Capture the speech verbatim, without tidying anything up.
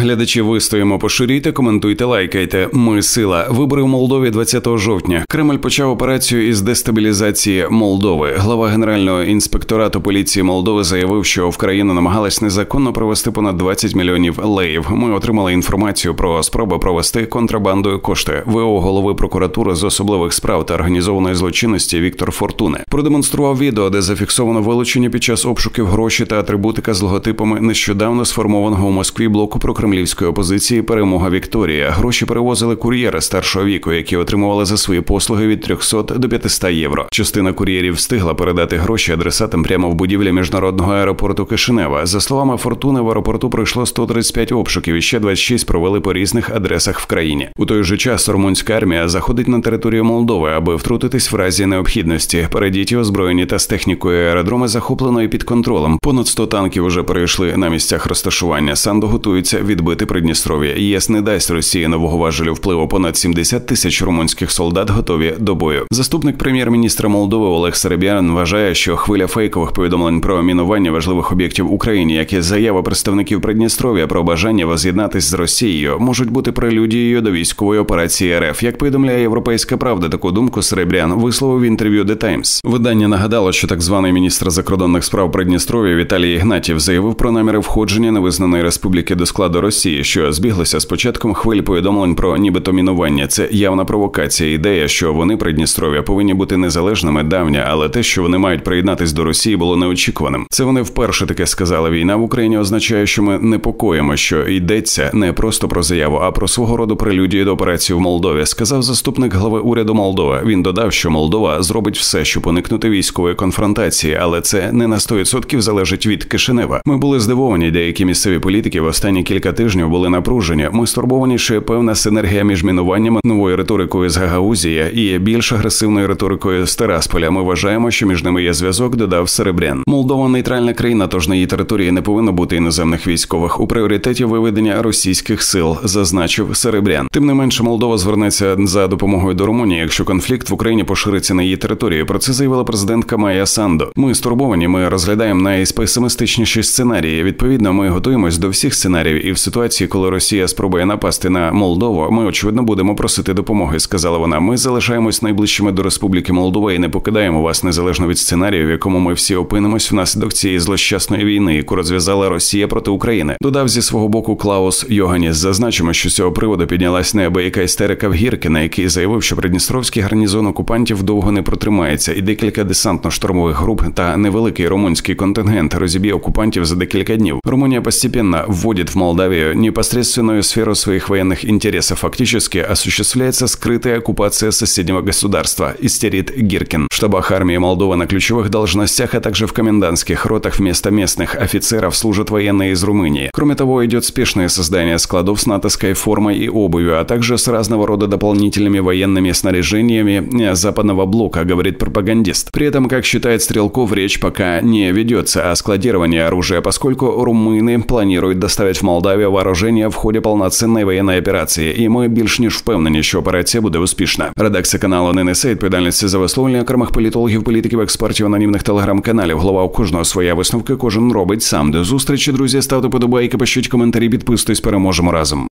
Глядачі, вистоїмо, поширюйте, коментуйте, лайкайте. Ми – сила. Вибори в Молдові двадцятого жовтня. Кремль почав операцію із дестабілізації Молдови. Глава Генерального інспекторату поліції Молдови заявив, що в країну намагалась незаконно провести понад двадцять мільйонів леїв. Ми отримали інформацію про спробу провести контрабандою кошти. ВО голови прокуратури з особливих справ та організованої злочинності Віктор Фортуне продемонстрував відео, де зафіксовано вилучення під час обшуків гроші та атрибутика з логотипами нещодавно сформованого у Москві блоку прокремлівської опозиції «Перемога Вікторія». Гроші перевозили кур'єри старшого віку, які отримували за свої послуги від трьохсот до п'ятисот євро. Частина кур'єрів встигла передати гроші адресатам прямо в будівлі міжнародного аеропорту Кишинева. За словами Фортуни, в аеропорту пройшло сто тридцять п'ять обшуків і ще двадцять шість провели по різних адресах в країні. У той же час румунська армія заходить на територію Молдови, аби втрутитись в разі необхідності. Передіті, озброєні та з технікою аеродроми захоплено і під контролем. Понад сто танків уже перейшли на місцях розташування. Санду готується відбити Придністров'я. ЄС не дасть Росії нового важелю впливу. Понад сімдесят тисяч румунських солдат готові до бою. Заступник прем'єр-міністра Молдови Олег Серебрян вважає, що хвиля фейкових повідомлень про мінування важливих об'єктів в Україні, як і заява представників Придністров'я про бажання воз'єднатись з Росією, можуть бути прелюдією до військової операції РФ. Як повідомляє «Європейська правда», таку думку Серебрян висловив в інтерв'ю The Times. Видання нагадало, що так званий міністр закордонних справ Придністров'я Віталій Ігнатів заявив про наміри входження невизнаної республіки до складу Росії, що збіглося з початком хвилі повідомлень про нібито мінування. Це явна провокація. Ідея, що вони, Придністров'я, повинні бути незалежними, давня, але те, що вони мають приєднатись до Росії, було неочікуваним. Це вони вперше таке сказали. Війна в Україні означає, що ми непокоїмо, що йдеться не просто про заяву, а про свого роду прелюдію до операції в Молдові, сказав заступник глави уряду Молдови. Він додав, що Молдова зробить все, щоб уникнути військової конфронтації, але це не на сто відсотків залежить від Кишинева. Ми були здивовані, деякі місцеві політики в останні кілька тижнів були напружені. Ми стурбовані, що є певна синергія між мінуваннями, новою риторикою з Гагаузії і більш агресивною риторикою з Тирасполя. Ми вважаємо, що між ними є зв'язок, додав Серебрян. Молдова – нейтральна країна, тож на її території не повинно бути іноземних військових. У пріоритеті виведення російських сил, зазначив Серебрян. Тим не менше, Молдова звернеться за допомогою до Румунії, якщо конфлікт в Україні пошириться на її територію. Про це заявила президентка Майя Санду. Ми стурбовані, ми розглядаємо найпесимістичніші сценарії. Відповідно, ми готуємось до всіх сценаріїв, і в ситуації, коли Росія спробує напасти на Молдову, ми, очевидно, будемо просити допомоги, сказала вона. Ми залишаємось найближчими до Республіки Молдова і не покидаємо вас незалежно від сценарію, в якому ми всі опинимось внаслідок цієї злощасної війни, яку розв'язала Росія проти України. Додав зі свого боку Клаус Йоганіс. Зазначимо, що з цього приводу піднялась неабияка істерика в Гіркіна, який заявив, що Придністровський гарнізон окупантів довго не протримається, і декілька десантно-штурмових груп та невеликий румунський контингент розіб'є окупантів за декілька днів. Румуния постепенно вводит в Молдавию непосредственную сферу своих военных интересов. Фактически осуществляется скрытая оккупация соседнего государства, истерит Гиркин. В штабах армии Молдовы на ключевых должностях, а также в комендантских ротах вместо местных офицеров служат военные из Румынии. Кроме того, идет спешное создание складов с натовской формой и обувью, а также с разного рода дополнительными военными снаряжениями западного блока, говорит пропагандист. При этом, как считает Стрелков, речь пока не ведется о складировании оружия, поскольку румыны планируют доставить в Молдавію вооруження в ході повноцінної воєнної операції, і ми більш ніж впевнені, що операція буде успішна. Редакція каналу не несе відповідальності за висловлення окремих політологів, політиків, експертів, анонімних телеграм-каналів. Голова у кожного своя, висновки кожен робить сам. До зустрічі, друзі, ставте подобайки, пишіть коментарі, підписуйтесь, переможемо разом.